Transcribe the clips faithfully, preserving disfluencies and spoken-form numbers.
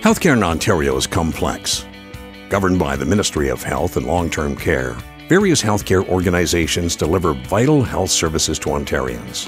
Healthcare in Ontario is complex. Governed by the Ministry of Health and Long-Term Care, various healthcare organizations deliver vital health services to Ontarians.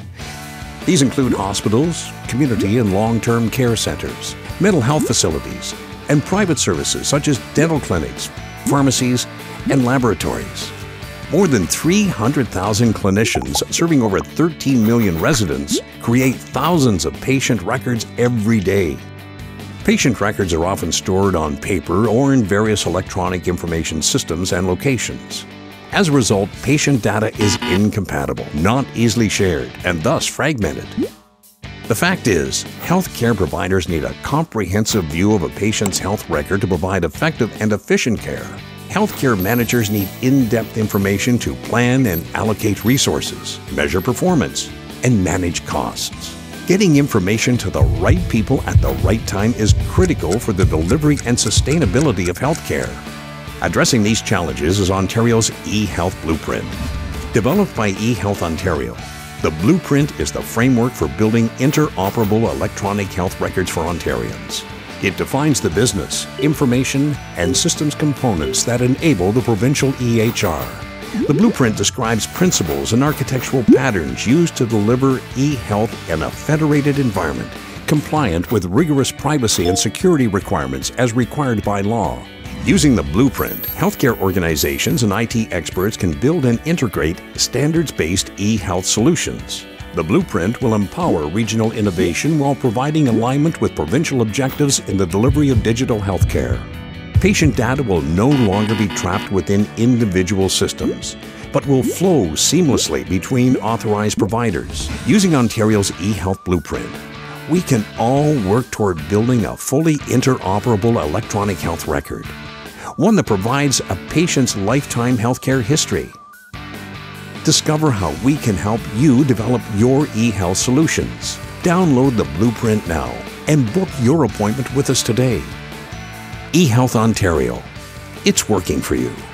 These include hospitals, community and long-term care centers, mental health facilities, and private services such as dental clinics, pharmacies, and laboratories. More than three hundred thousand clinicians serving over thirteen million residents create thousands of patient records every day. Patient records are often stored on paper or in various electronic information systems and locations. As a result, patient data is incompatible, not easily shared, and thus fragmented. The fact is, healthcare providers need a comprehensive view of a patient's health record to provide effective and efficient care. Healthcare managers need in-depth information to plan and allocate resources, measure performance, and manage costs. Getting information to the right people at the right time is critical for the delivery and sustainability of healthcare. Addressing these challenges is Ontario's Ehealth Blueprint. Developed by Ehealth Ontario, the Blueprint is the framework for building interoperable electronic health records for Ontarians. It defines the business, information, and systems components that enable the provincial E H R. The Blueprint describes principles and architectural patterns used to deliver e-health in a federated environment, compliant with rigorous privacy and security requirements as required by law. Using the Blueprint, healthcare organizations and I T experts can build and integrate standards-based e-health solutions. The Blueprint will empower regional innovation while providing alignment with provincial objectives in the delivery of digital healthcare. Patient data will no longer be trapped within individual systems, but will flow seamlessly between authorized providers. Using Ontario's Ehealth Blueprint, we can all work toward building a fully interoperable electronic health record, one that provides a patient's lifetime healthcare history. Discover how we can help you develop your e-health solutions. Download the Blueprint now and book your appointment with us today. Ehealth Ontario. It's working for you.